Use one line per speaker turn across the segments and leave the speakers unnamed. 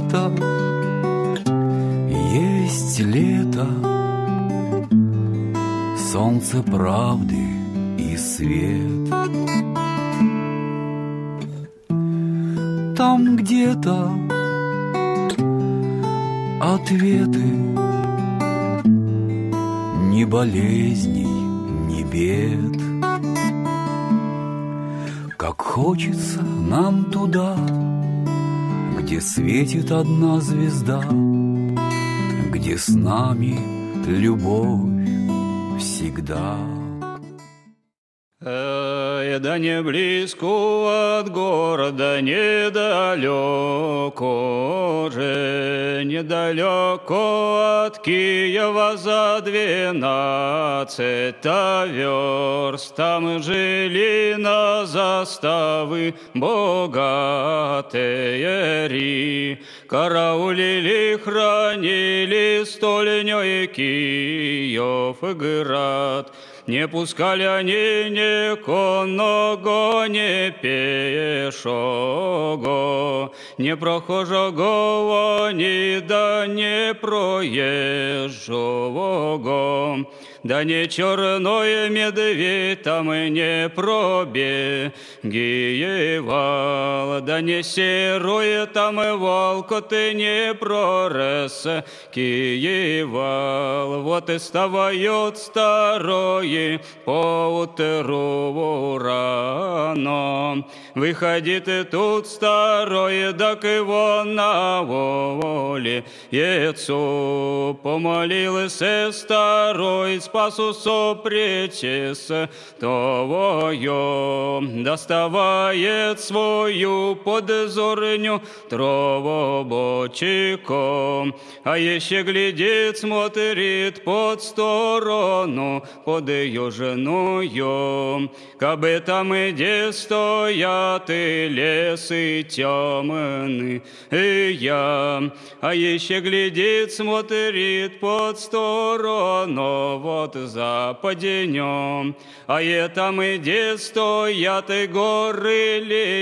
лето, есть лето, солнце правды и свет. Там где-то ответы, ни болезней, ни бед. Как хочется нам туда, где светит одна звезда, где с нами любовь всегда.
Да не близко от города, недалеко же, недалеко от Киева за 12 верст. Там жили на заставы богатые ри, караулили, хранили стольнёй Киев град. Не пускали они ни конного, ни пешого, ни прохожого, ни да не проезжего. Да не черной медведь там не пробегивал, да не серой там волк ты не прорескивал. Вот и вставает старой поутру рано, выходит и тут старой, да к его на воле яйцу. Помолился старой, спасу сопречес твою, доставает свою подзорню тровобочику, а еще глядит, смотрит под сторону, под ее женою, кабы там где стоят и лесы темны, и я, а еще глядит, смотрит под сторону, вот западенем, а там где стоят и горы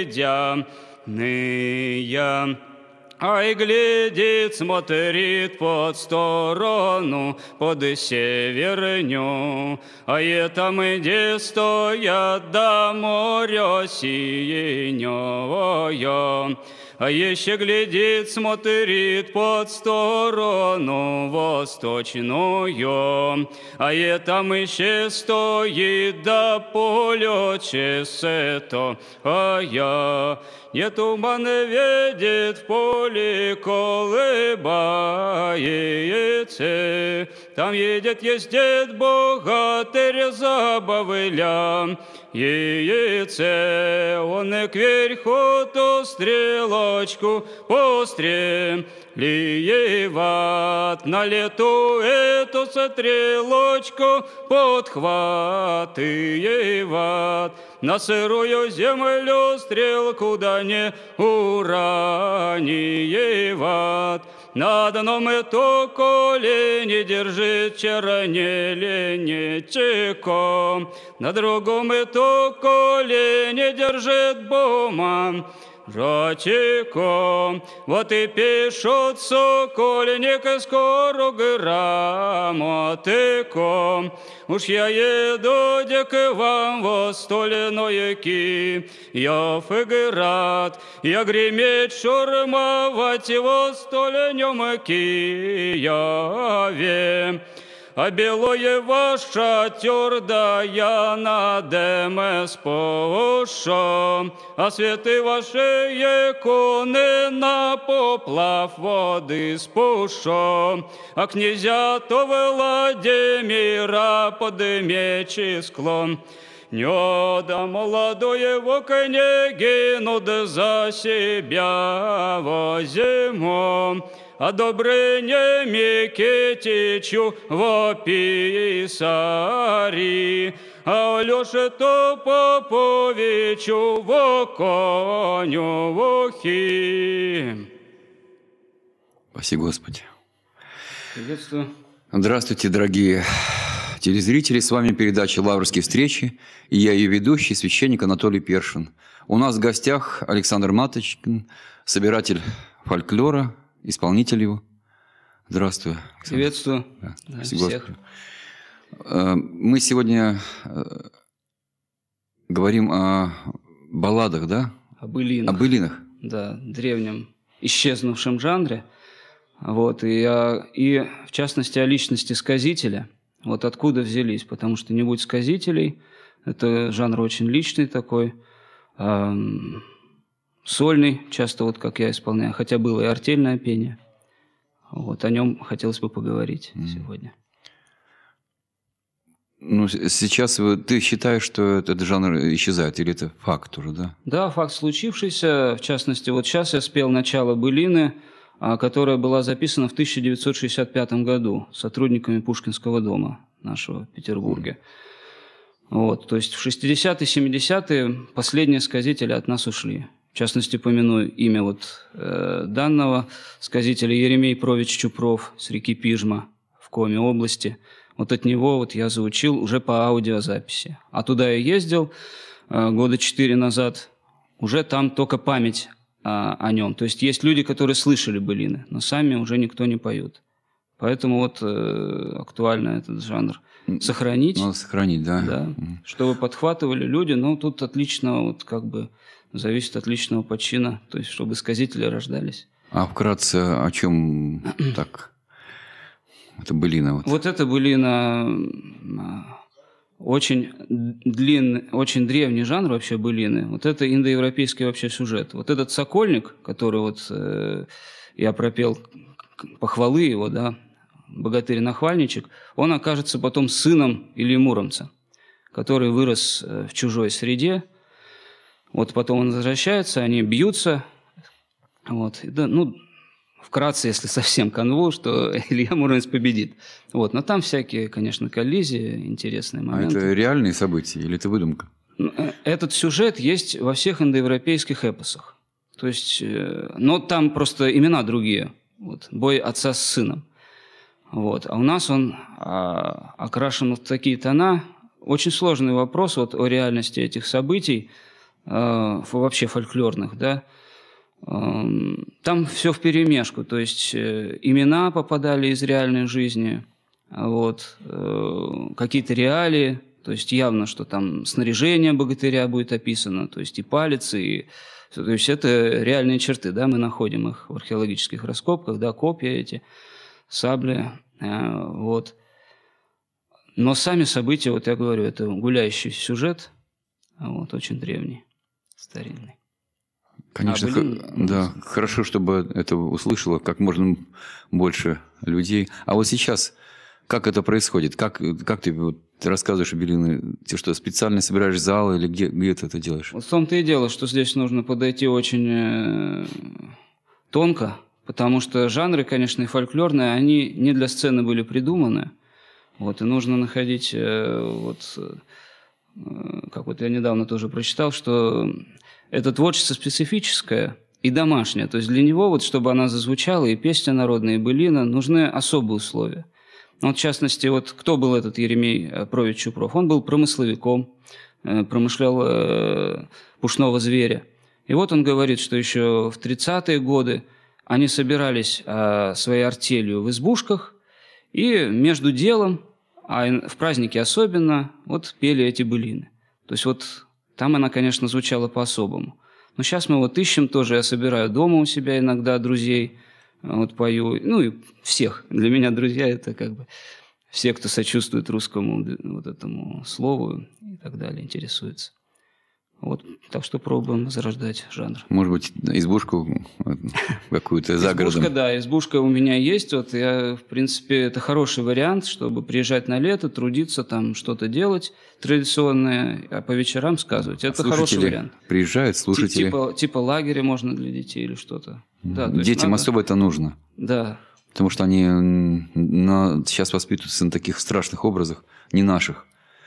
ледяные. Ай, глядит, смотрит под сторону, под северню, а там где стоят до моря синего. А еще глядит, смотрит под сторону восточную, а там еще стоит до поля чесето, а я не туман видит в поле колыбается. Там едет, ездит богатырь забавля яйце. Он и кверху ту стрелочку постреливает, на лету эту стрелочку подхватывает. На сырую землю стрелку да не уранивает. На одном эту колени держит чернеленечко, на другом эту колени держит буман жачико. Вот и пишут сокольник скоро грамотыко. Уж я еду дек вам во стольное Киев град, я греметь шурмовать во стольнем Киеве. А белое ваш шатер, да я надеме спошу, а святы ваши иконы на поплав воды спушу, а князя то Владимира под меч склон. Не да молодого княгину да за себя возьму, а добрыне Микитичу во писари, а Алёше то Поповичу во конюхи.
Спаси Господи.
Приветствую.
Здравствуйте, дорогие телезрители. С вами передача «Лаврские встречи». И я ее ведущий, священник Анатолий Першин. У нас в гостях Александр Маточкин, собиратель фольклора исполнитель его. Здравствуй, Александр.
Приветствую.
Да,
Да,
спасибо,
всех.
Господи. Мы сегодня говорим о балладах, да?
О былинах.
О былинах.
Да, древнем исчезнувшем жанре. Вот, и в частности о личности сказителя. Вот откуда взялись, потому что не будь сказителей, это жанр очень личный такой, сольный, часто вот как я исполняю, хотя было и артельное пение. Вот, о нем хотелось бы поговорить сегодня.
Ну, сейчас ты считаешь, что этот жанр исчезает, или это факт уже, да?
Да, факт случившийся. В частности, вот сейчас я спел начало былины, которая была записана в 1965 году сотрудниками Пушкинского дома нашего в Петербурге. Вот, то есть в 60-е, 70-е последние сказители от нас ушли. В частности, помяну имя вот данного сказителя Еремей Прович Чупров с реки Пижма в Коми области. Вот от него вот я заучил уже по аудиозаписи. А туда я ездил года 4 назад, уже там только память о нем. То есть есть люди, которые слышали былины, но сами уже никто не поет. Поэтому вот актуально этот жанр сохранить.
Надо сохранить, да.
Да, чтобы подхватывали люди, но тут отлично, вот как бы зависит от личного почина, то есть чтобы сказители рождались.
А вкратце о чем так? Это былина.
Вот это былина очень длинный, очень древний жанр вообще былины. Вот это индоевропейский вообще сюжет. Вот этот сокольник, который вот я пропел похвалы его, да, богатырь-нахвальничек, он окажется потом сыном Ильи Муромца, который вырос в чужой среде. Вот потом он возвращается, они бьются. Вот. Да, ну, вкратце, если совсем канву, что Илья Муромец победит. Вот. Но там всякие, конечно, коллизии, интересные моменты.
А это реальные события или это выдумка?
Этот сюжет есть во всех индоевропейских эпосах. То есть, но там просто имена другие. Вот. Бой отца с сыном. Вот. А у нас он окрашен в такие тона. Очень сложный вопрос вот о реальности этих событий, вообще фольклорных, да. Там все вперемешку, то есть имена попадали из реальной жизни, вот, какие-то реалии, то есть явно, что там снаряжение богатыря будет описано, то есть и палец, и... То есть это реальные черты, да, мы находим их в археологических раскопках, да, копья эти, сабли, вот. Но сами события, вот я говорю, это гуляющий сюжет, вот, очень древний, старинный.
Конечно, да, хорошо, чтобы это услышало как можно больше людей. А вот сейчас, как это происходит? Как ты, вот, ты рассказываешь о былины? Ты что, специально собираешь зал или где ты это делаешь?
Вот в том-то и дело, что здесь нужно подойти очень тонко, потому что жанры, конечно, и фольклорные, они не для сцены были придуманы. Вот, и нужно находить, как вот я недавно тоже прочитал, что это творчество специфическое и домашнее. То есть для него, вот, чтобы она зазвучала, и песня народная, и былина, нужны особые условия. Вот, в частности, вот кто был этот Еремей Прович Чупров? Он был промысловиком, промышлял пушного зверя. И вот он говорит, что еще в 30-е годы они собирались своей артелью в избушках, и между делом, а в праздники особенно, вот пели эти былины. То есть вот там она, конечно, звучала по-особому. Но сейчас мы вот ищем тоже, я собираю дома у себя иногда друзей, вот пою, ну и всех. Для меня друзья – это как бы все, кто сочувствует русскому вот этому слову и так далее, интересуется. Вот, так что пробуем возрождать жанр.
Может быть, избушку какую-то за городом?
Избушка, да, избушка у меня есть. Вот я, в принципе, это хороший вариант, чтобы приезжать на лето, трудиться, там что-то делать традиционное, а по вечерам сказывать. Это хороший вариант.
Приезжают слушатели.
Типа лагеря можно для детей или что-то. Да,
детям особо это нужно.
Да.
Потому что они сейчас воспитываются на таких страшных образах, не наших.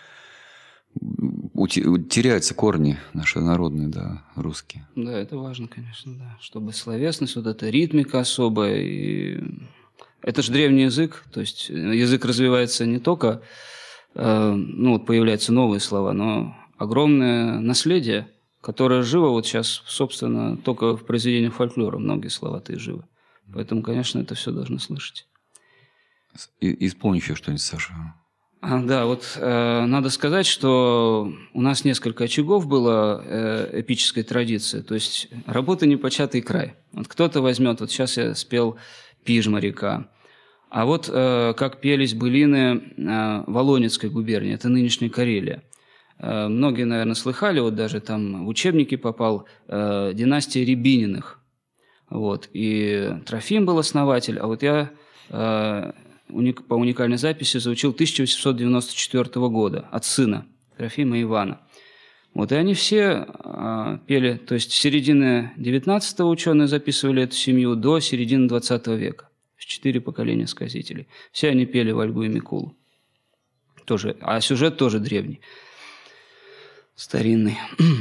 Теряются корни наши народные, да, русские.
Да, это важно, конечно, да. Чтобы словесность, вот эта ритмика особая. И... Это же древний язык, то есть язык развивается не только, ну вот появляются новые слова, но огромное наследие, которое живо вот сейчас, собственно, только в произведениях фольклора многие слова-то и живы. Поэтому, конечно, это все должны слышать.
Исполни еще что-нибудь, Саша.
Да, вот надо сказать, что у нас несколько очагов было эпической традиции. То есть работа непочатый край. Вот кто-то возьмет, вот сейчас я спел «Пижма-река». А вот как пелись былины Волонецкой губернии, это нынешняя Карелия. Многие, наверное, слыхали, вот даже там в учебники попал династия Рябининых. Вот. И Трофим был основатель, а вот я по уникальной записи заучил 1894 года от сына Трофима Ивана. Вот, и они все пели, то есть с середины 19-го ученые записывали эту семью до середины 20 века. 4 поколения сказителей. Все они пели Вальгу и Микулу. Тоже, а сюжет тоже древний, старинный.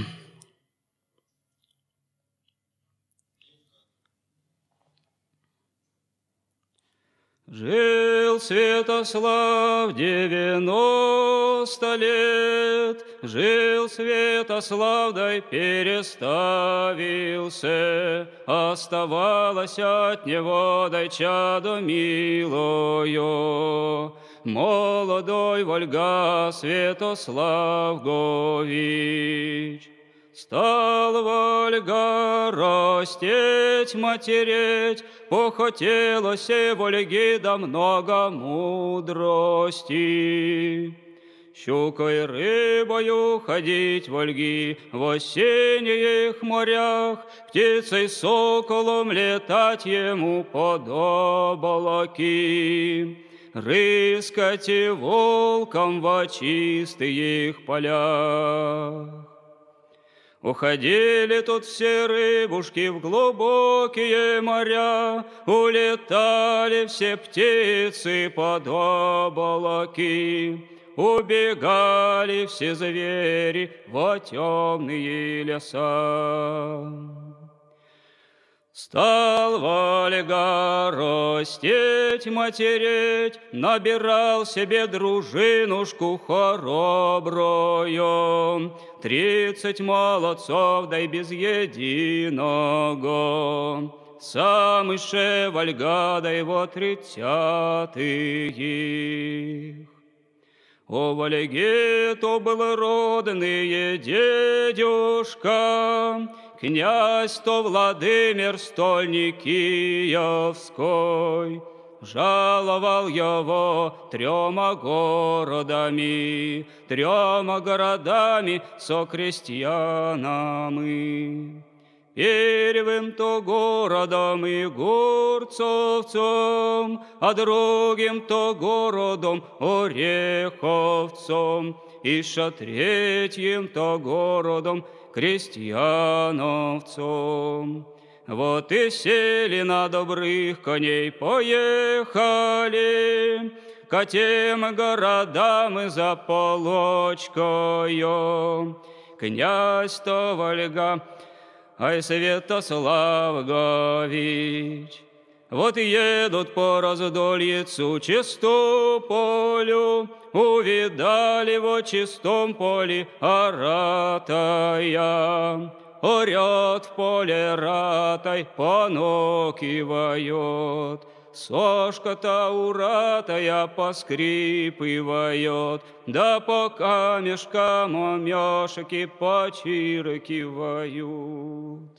Жил Святослав 90 лет, жил Святослав, дай переставился, оставалось от него, дай чадо милою. Молодой Вольга Святослав Гович. Стал Вольга растеть, матереть, похотелося Вольги да много мудрости. Щукой рыбою ходить Вольги в осенних морях, птицей соколом летать ему под облаки, рыскать и волком во чистых полях. Уходили тут все рыбушки в глубокие моря, улетали все птицы под облаки, убегали все звери во темные леса. Стал Вольга растеть, матереть, набирал себе дружинушку хоробрую, 30 молодцов, да и без единого. Самый ше Вольга, да его 30-х. О Вольге то был родный дедушка, князь то Владимир стольник Киевской. Жаловал его 3 городами со крестьянами. Первым то городом и горцовцом, а другим то городом Ореховцом, и ша третьим то городом крестьяновцом. Вот и сели на добрых коней, поехали к тем городам и за полочкою. Князь-то Вольга, ай Святослав Гович. Вот едут по раздольицу Чистополю, увидали во чистом поле оратая. Орет в поле ратай, понокивает. Сошка-то уратая поскрипывает, да по камешкам омешки почиркивают.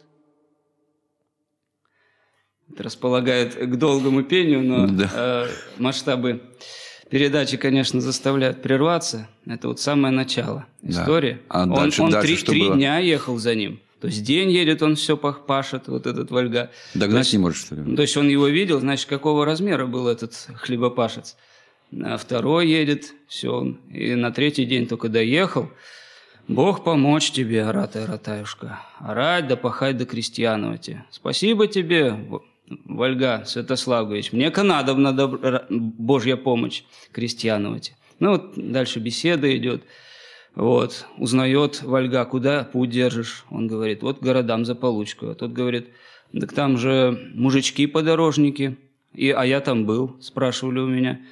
Это располагает к долгому пению, но масштабы передачи, конечно, заставляют прерваться. Это вот самое начало истории.
А
он
дальше
3 дня ехал за ним. То есть день едет, он все пашет, вот этот Вольга.
Догнать не может, что ли?
То есть он его видел, значит, какого размера был этот хлебопашец. А 2 едет, все, он. И на 3-й день только доехал. Бог помочь тебе, Аратай, Аратаюшка. Орать да пахать да крестьяновать. Спасибо тебе, Вольга Святославович. Мне-ка надобна Божья помощь крестьяновать. Ну вот дальше беседа идет. Вот, узнает Вольга, куда путь держишь. Он говорит, вот городам за получку. А тот говорит, так там же мужички-подорожники. А я там был, спрашивали у меня.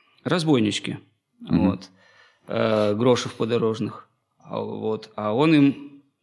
Разбойнички. Вот. Грошев подорожных. А он им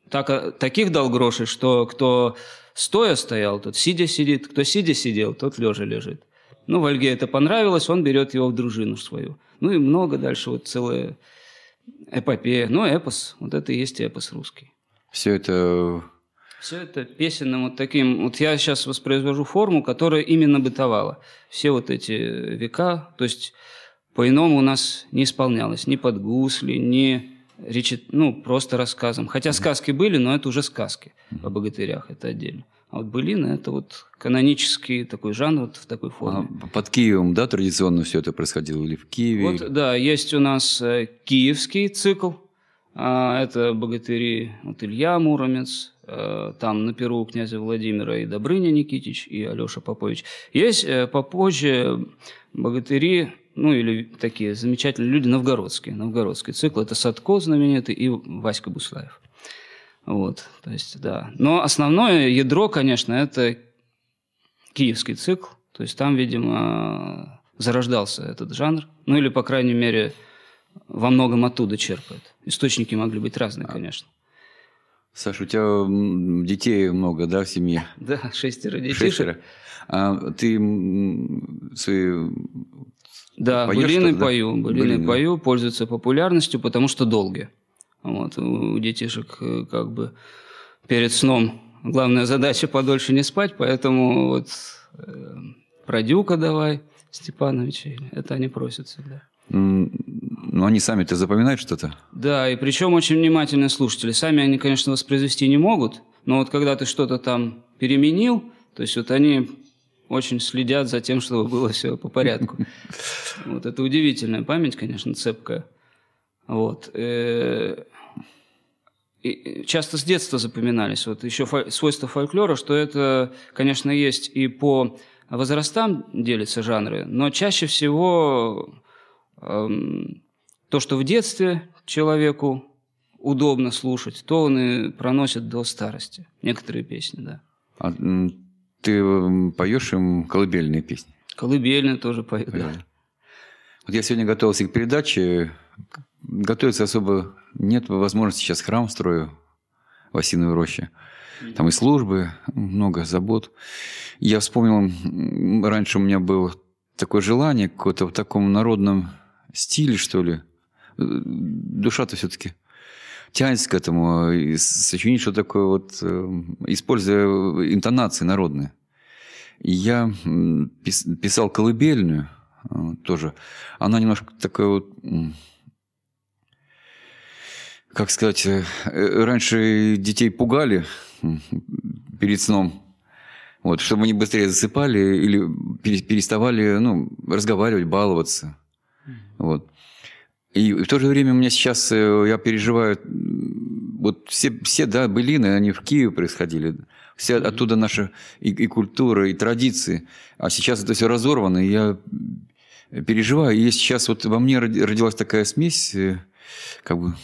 таких дал грошей, что кто стоя стоял, тот сидя сидит, кто сидя сидел, тот лежа лежит. Ну, Вольге это понравилось, он берет его в дружину свою. Ну и много дальше, вот целая эпопея. Ну, эпос, вот это и есть эпос русский.
Все это
песенным вот таким... Вот я сейчас воспроизвожу форму, которая именно бытовала. Все вот эти века, то есть по-иному у нас не исполнялось ни под гусли, ни просто рассказом. Хотя сказки были, но это уже сказки о богатырях, это отдельно. А вот былины – это вот канонический такой жанр вот в такой форме.
Под Киевом, да, традиционно все это происходило? Или в Киеве?
Вот, да, есть у нас киевский цикл. Это богатыри, вот Илья Муромец, там на перу князя Владимира и Добрыня Никитич, и Алеша Попович. Есть попозже богатыри, или такие замечательные люди новгородский цикл. Это Садко знаменитый и Васька Буслаев. Вот, то есть, да. Но основное ядро, конечно, это киевский цикл. То есть там, видимо, зарождался этот жанр. Или, по крайней мере, во многом оттуда черпает. Источники могли быть разные, конечно.
Саша, у тебя детей много, да, в семье?
Да, 6 детишек.
А ты свои...
Да, былины пою, пользуются популярностью, потому что долгие. Вот, у детишек как бы перед сном главная задача подольше не спать, поэтому вот про Дюка давай, Степановича, это они просят всегда.
Но они сами-то запоминают что-то?
Да, и причем очень внимательные слушатели. Сами они, конечно, воспроизвести не могут, но вот когда ты что-то там переменил, то есть вот они очень следят за тем, чтобы было все по порядку. Вот это удивительная память, конечно, цепкая. Вот. И часто с детства запоминались. Вот еще свойство фольклора, что это, конечно, есть и по возрастам делятся жанры, но чаще всего то, что в детстве человеку удобно слушать, то он и проносит до старости. Некоторые песни, да.
А ты поешь им колыбельные песни?
Колыбельные тоже пою, да.
Вот я сегодня готовился к передаче. Готовиться особо нет возможности. Сейчас храм строю в Осиновой роще. Там и службы, много забот. Я вспомнил, раньше у меня было такое желание какое-то в таком народном стиле, что ли. Душа-то все-таки тянется к этому. И сочинить что-то такое вот, используя интонации народные. И я писал колыбельную тоже. Она немножко такая вот... Как сказать, раньше детей пугали перед сном, вот, чтобы они быстрее засыпали или переставали разговаривать, баловаться. Вот. И в то же время у меня сейчас, я переживаю, вот все да, былины, они в Киеве происходили, все оттуда наша и культура, и традиции, а сейчас это все разорвано, и я переживаю, и сейчас вот во мне родилась такая смесь, как бы...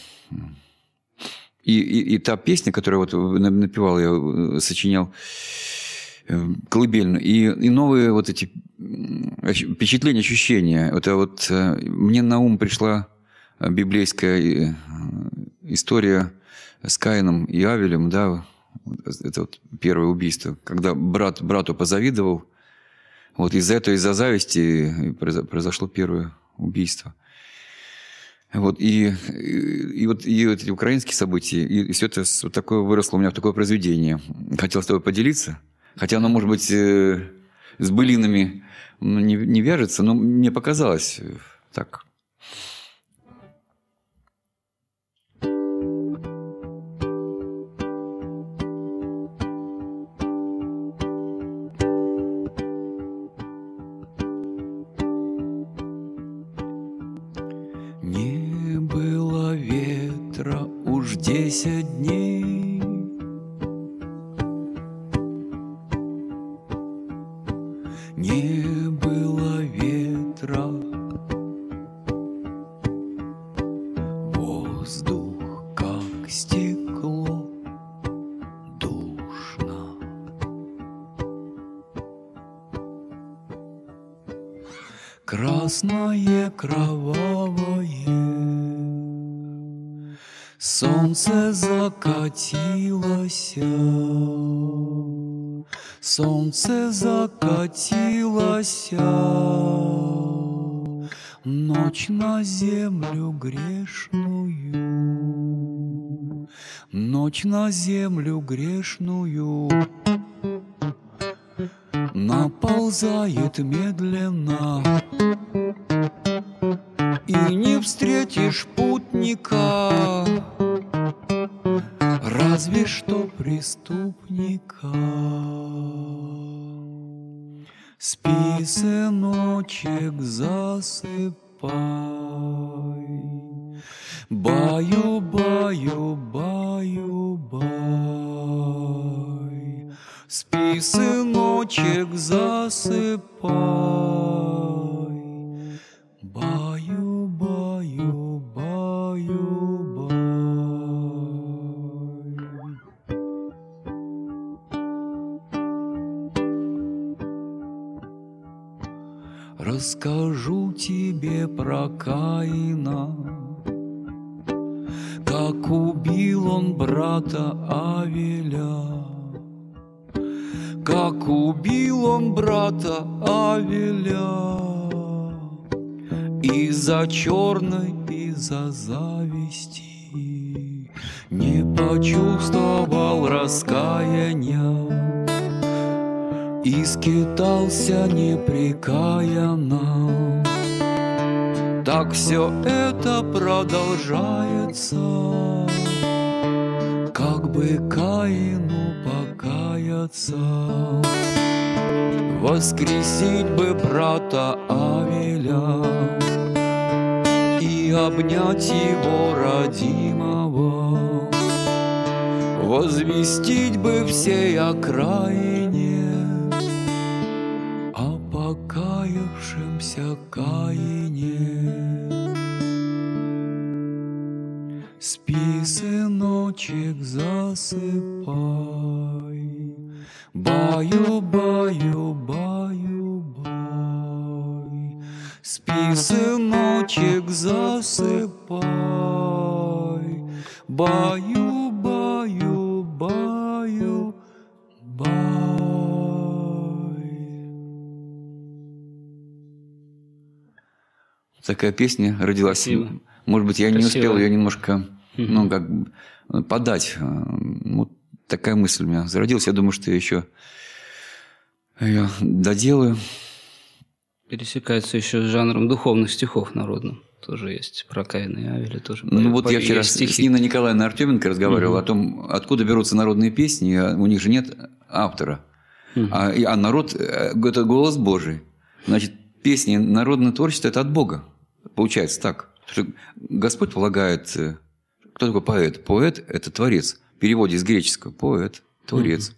И та песня, которую вот напевал, я сочинял колыбельную, и новые вот эти впечатления, ощущения. Это вот мне на ум пришла библейская история с Каином и Авелем, да, это вот первое убийство, когда брат брату позавидовал, вот из-за зависти произошло первое убийство. Вот, и эти украинские события, и все это вот такое выросло у меня в такое произведение. Хотел с тобой поделиться, хотя оно, может быть, с былинами не вяжется, но мне показалось так. Не было ветра уж 10 дней, не было ветра, воздух как стекло, душно. Красное, кровавое, Солнце закатилось, солнце закатилось, ночь на землю грешную, ночь на землю грешную наползает медленно, и не встретишь путника, разве что преступника. Спи, сыночек, засыпай, баю, баю, баю, бай. Спи, сыночек, засыпай, баю, баю, баю, бай. Расскажу тебе про Каина, как убил он брата Авеля, как убил он брата Авеля. Из-за черной, из-за зависти не почувствовал раскаяния и скитался непрекаянно. Так все это продолжается, как бы Каину покаяться, воскресить бы брата Авеля и обнять его родимого, возвестить бы всей окраине о покаявшемся Каине. Спи, сыночек, засыпай, баю, баю, баю, бай. Спи, сыночек, засыпай, баю, баю, баю, бай. Такая песня родилась. Спасибо. Может быть, я не успел ее немножко, ну, как подать. Вот такая мысль у меня зародилась. Я думаю, что я еще ее доделаю.
Пересекается еще с жанром духовных стихов народным. Тоже есть про Каина и Авеля. Тоже
ну вот я вчера с Ниной Николаевной Артеменко разговаривал о том, откуда берутся народные песни. У них же нет автора. А народ – это голос Божий. Значит, песни, народное творчество – это от Бога. Получается так. Что Господь полагает… Кто такой поэт? Поэт – это творец. В переводе с греческого – поэт, творец.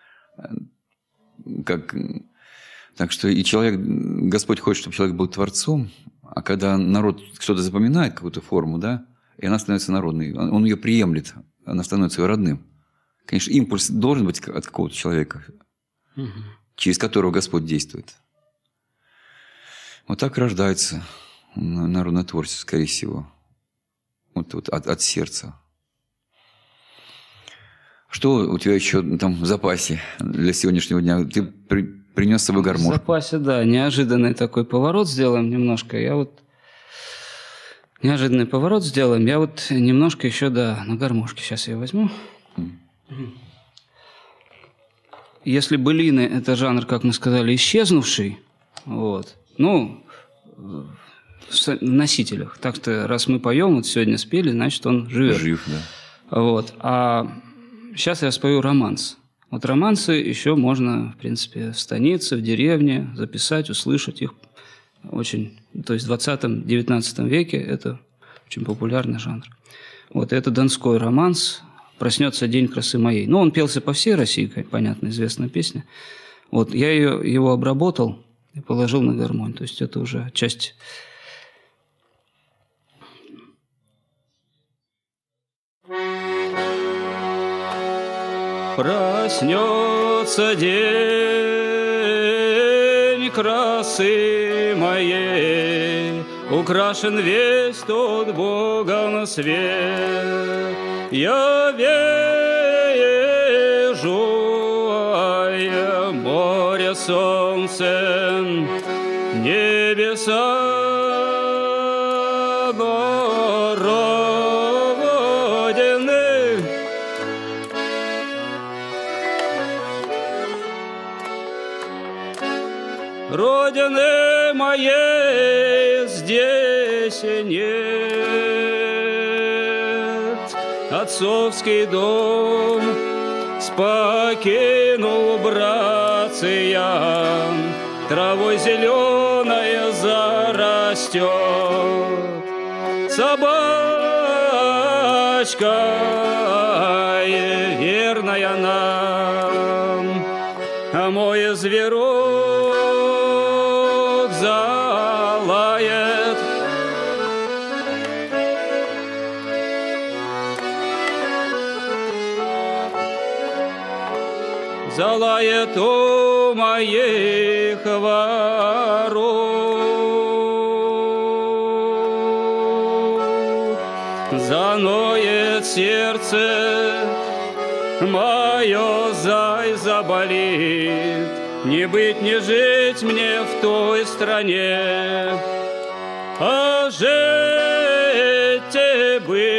Так что и человек, Господь хочет, чтобы человек был творцом, а когда народ что-то запоминает, какую-то форму, да, и она становится народной, он ее приемлет, она становится ее родным. Конечно, импульс должен быть от какого-то человека, через которого Господь действует. Вот так рождается народное творчество, скорее всего. Вот от сердца. Что у тебя еще там в запасе для сегодняшнего дня? Ты принес с собой гармошку.
В запасе, да. Неожиданный такой поворот сделаем немножко. Неожиданный поворот сделаем. Я вот немножко еще, да, на гармошке. Сейчас я ее возьму. Если былины – это жанр, как мы сказали, исчезнувший, вот, ну, в носителях. Так что, раз мы поем, вот сегодня спели, значит, он живет.
Жив, да.
Вот. А сейчас я спою романс. Вот романсы еще можно, в принципе, в станице, в деревне записать, услышать их. Очень, то есть в 20-19 веке это очень популярный жанр. Вот это донской романс «Проснется день красы моей». Ну, он пелся по всей России, понятно, известная песня. Вот я его обработал и положил на гармонь. То есть это уже часть... Проснется день красы моей, украшен весь тот Богом свет. Я вижу море, солнце, небеса, Родины. Родины моей здесь нет. Отцовский дом покинул, братцы, я, травой зеленая зарастет. Собачка верная нам, а мой зверок залает. Залает у моих ворот, заноет сердце мое, зай заболит. Не быть, не жить мне в той стране, а жить и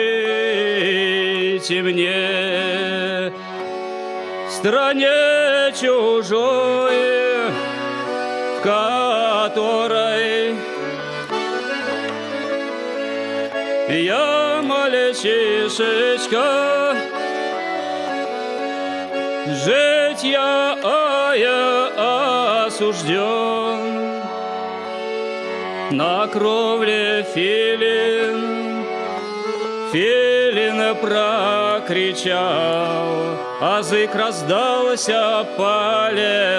быть мне в стране чужой, в которой я мальчишечка. Жить я осужден, на кровле филин прокричал, а зык раздался по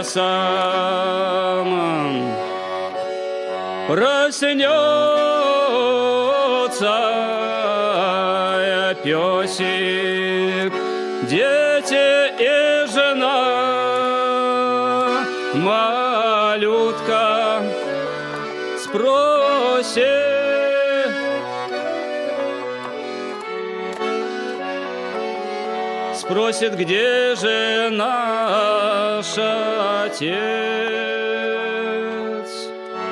лесам. Проснется песик, дети и жена, малютка спросит, где же наш отец?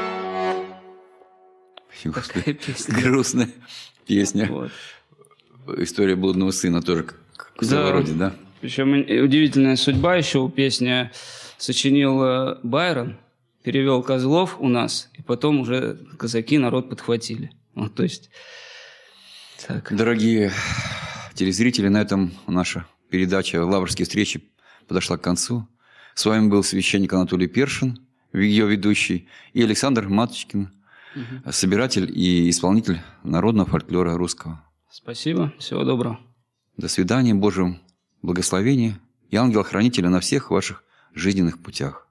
Такая песня. Грустная песня. Вот. История блудного сына тоже в своего рода, да?
Причем удивительная судьба еще у песни сочинил Байрон, перевел Козлов у нас, и потом уже казаки народ подхватили. Вот, то есть, так.
Дорогие телезрители, на этом наша передача «Лаврские встречи» подошла к концу. С вами был священник Анатолий Першин, ее ведущий, и Александр Маточкин, собиратель и исполнитель народного фольклора русского.
Спасибо, всего доброго.
До свидания, Божьего благословения и ангела-хранителя на всех ваших жизненных путях.